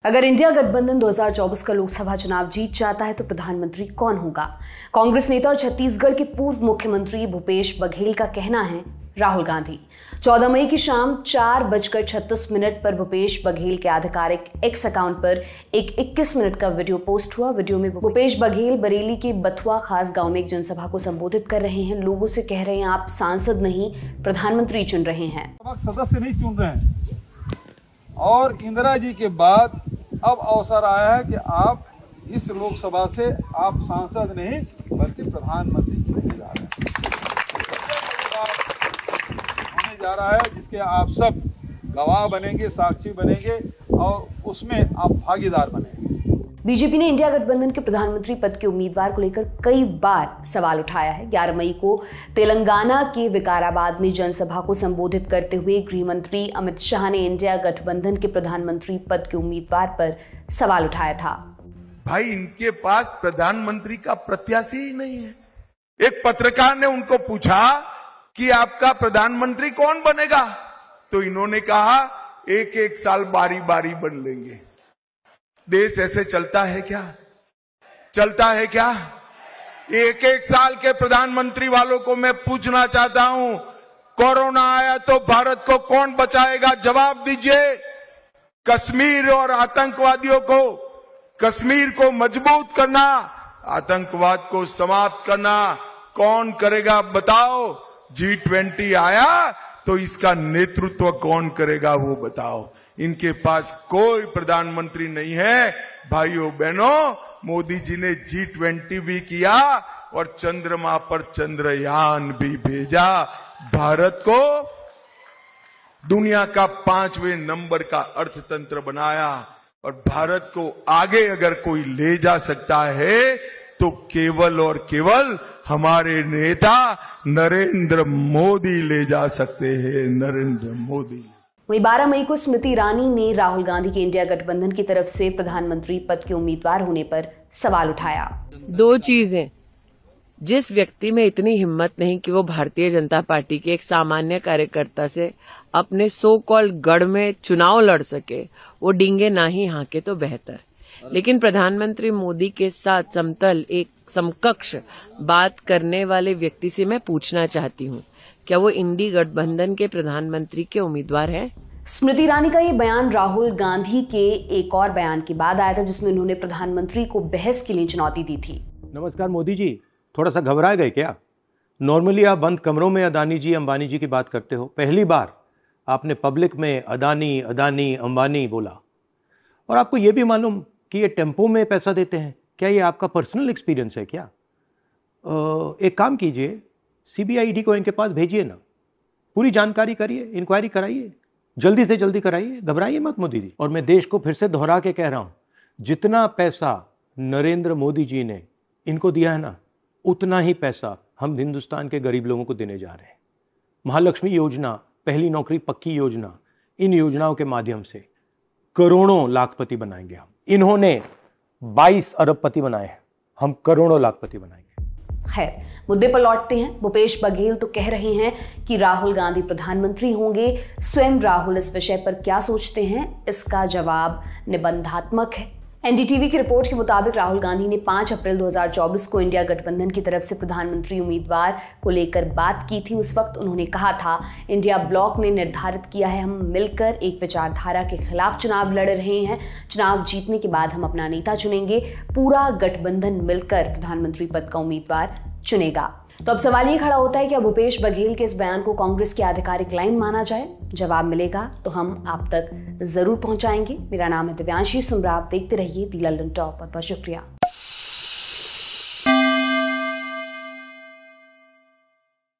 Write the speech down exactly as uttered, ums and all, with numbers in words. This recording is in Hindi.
अगर इंडिया गठबंधन दो हज़ार चौबीस का लोकसभा चुनाव जीत जाता है तो प्रधानमंत्री कौन होगा? कांग्रेस नेता और छत्तीसगढ़ के पूर्व मुख्यमंत्री भूपेश बघेल का कहना है राहुल गांधी। चौदह मई की शाम चार बजकर छत्तीस मिनट पर भूपेश बघेल के आधिकारिक एक्स अकाउंट पर एक इक्कीस मिनट का वीडियो पोस्ट हुआ। वीडियो में भूपेश बघेल बरेली के बथुआ खास गांव में एक जनसभा को संबोधित कर रहे हैं। लोगों से कह रहे हैं आप सांसद नहीं प्रधानमंत्री चुन रहे हैं, सदस्य नहीं चुन रहे हैं। और इंदिरा जी के बाद अब अवसर आया है कि आप इस लोकसभा से आप सांसद नहीं बल्कि प्रधानमंत्री चुने जा रहे हैं। होने जा रहा है जिसके आप सब गवाह बनेंगे, साक्षी बनेंगे और उसमें आप भागीदार बनेंगे। बीजेपी ने इंडिया गठबंधन के प्रधानमंत्री पद के उम्मीदवार को लेकर कई बार सवाल उठाया है। ग्यारह मई को तेलंगाना के विकाराबाद में जनसभा को संबोधित करते हुए गृह मंत्री अमित शाह ने इंडिया गठबंधन के प्रधानमंत्री पद के उम्मीदवार पर सवाल उठाया था। भाई, इनके पास प्रधानमंत्री का प्रत्याशी ही नहीं है। एक पत्रकार ने उनको पूछा कि आपका प्रधानमंत्री कौन बनेगा, तो इन्होंने कहा एक एक साल बारी बारी बन लेंगे। देश ऐसे चलता है क्या? चलता है क्या? एक एक साल के प्रधानमंत्री वालों को मैं पूछना चाहता हूं, कोरोना आया तो भारत को कौन बचाएगा? जवाब दीजिए। कश्मीर और आतंकवादियों को, कश्मीर को मजबूत करना, आतंकवाद को समाप्त करना कौन करेगा? बताओ। जी ट्वेंटी आया तो इसका नेतृत्व कौन करेगा वो बताओ। इनके पास कोई प्रधानमंत्री नहीं है। भाइयों बहनों, मोदी जी ने जी ट्वेंटी भी किया और चंद्रमा पर चंद्रयान भी भेजा। भारत को दुनिया का पांचवें नंबर का अर्थतंत्र बनाया और भारत को आगे अगर कोई ले जा सकता है तो केवल और केवल हमारे नेता नरेंद्र मोदी ले जा सकते हैं। नरेंद्र मोदी। वहीं बारह मई को स्मृति ईरानी ने राहुल गांधी के इंडिया गठबंधन की तरफ से प्रधानमंत्री पद के उम्मीदवार होने पर सवाल उठाया। दो चीजें, जिस व्यक्ति में इतनी हिम्मत नहीं कि वो भारतीय जनता पार्टी के एक सामान्य कार्यकर्ता से अपने सो कॉल्ड गढ़ में चुनाव लड़ सके, वो डींगे ना ही हाके तो बेहतर। लेकिन प्रधानमंत्री मोदी के साथ समतल एक समकक्ष बात करने वाले व्यक्ति से मैं पूछना चाहती हूँ, क्या वो इंडी गठबंधन के प्रधानमंत्री के उम्मीदवार हैं? स्मृति ईरानी का ये बयान राहुल गांधी के एक और बयान के बाद आया था जिसमें उन्होंने प्रधानमंत्री को बहस के लिए चुनौती दी थी। नमस्कार मोदी जी, थोड़ा सा घबराए गए क्या? नॉर्मली आप बंद कमरों में अदानी जी अंबानी जी की बात करते हो, पहली बार आपने पब्लिक में अदानी अदानी अंबानी बोला। और आपको ये भी मालूम कि ये टेम्पो में पैसा देते हैं? क्या ये आपका पर्सनल एक्सपीरियंस है क्या? आ, एक काम कीजिए, सीबीआईडी को इनके पास भेजिए ना, पूरी जानकारी करिए, इंक्वायरी कराइए, जल्दी से जल्दी कराइए, घबराइए मत मोदी जी। और मैं देश को फिर से दोहरा के कह रहा हूं, जितना पैसा नरेंद्र मोदी जी ने इनको दिया है ना, उतना ही पैसा हम हिंदुस्तान के गरीब लोगों को देने जा रहे हैं। महालक्ष्मी योजना, पहली नौकरी पक्की योजना, इन योजनाओं के माध्यम से करोड़ों लाखपति बनाएंगे हम। इन्होंने बाईस अरबपति बनाए हैं, हम करोड़ों लाखपति बनाएंगे। खैर, मुद्दे पर लौटते हैं। भूपेश बघेल तो कह रहे हैं कि राहुल गांधी प्रधानमंत्री होंगे। स्वयं राहुल इस विषय पर क्या सोचते हैं, इसका जवाब निबंधात्मक है। एनडीटीवी की रिपोर्ट के मुताबिक राहुल गांधी ने पाँच अप्रैल दो हज़ार चौबीस को इंडिया गठबंधन की तरफ से प्रधानमंत्री उम्मीदवार को लेकर बात की थी। उस वक्त उन्होंने कहा था, इंडिया ब्लॉक ने निर्धारित किया है, हम मिलकर एक विचारधारा के खिलाफ चुनाव लड़ रहे हैं। चुनाव जीतने के बाद हम अपना नेता चुनेंगे, पूरा गठबंधन मिलकर प्रधानमंत्री पद का उम्मीदवार चुनेगा। तो अब सवाल ये खड़ा होता है कि भूपेश बघेल के इस बयान को कांग्रेस की आधिकारिक लाइन माना जाए? जवाब मिलेगा तो हम आप तक जरूर पहुंचाएंगे। मेरा नाम है दिव्यांशी सुमराव। देखते रहिए दी लंदन टॉप। बहुत बहुत शुक्रिया।